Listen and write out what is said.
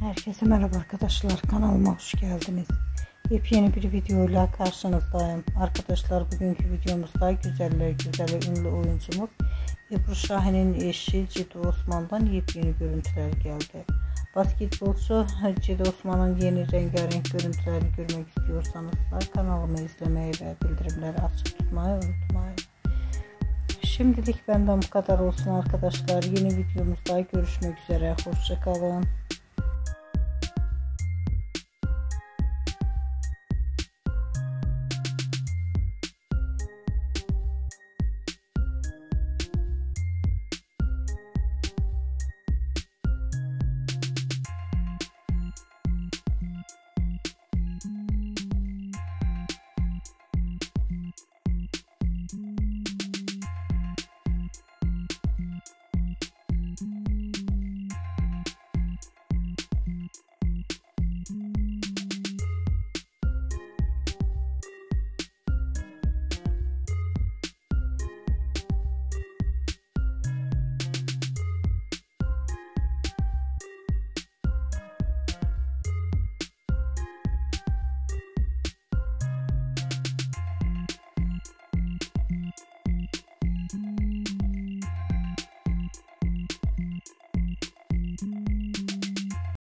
Herkese merhaba arkadaşlar, kanalıma hoş geldiniz. Yepyeni bir videoyla karşınızdayım. Arkadaşlar, bugünkü videomuzda güzeller güzeli ünlü oyuncumuz Ebru Şahin'in eşi Cide Osman'dan yepyeni görüntüler geldi. Basketbolcu Cide Osman'ın yeni rengarenk görüntülerini görmek istiyorsanız da kanalımı izlemeyi ve bildirimleri açık tutmayı unutmayın. Şimdilik benden bu kadar olsun arkadaşlar. Yeni videomuzda görüşmek üzere. Hoşça kalın.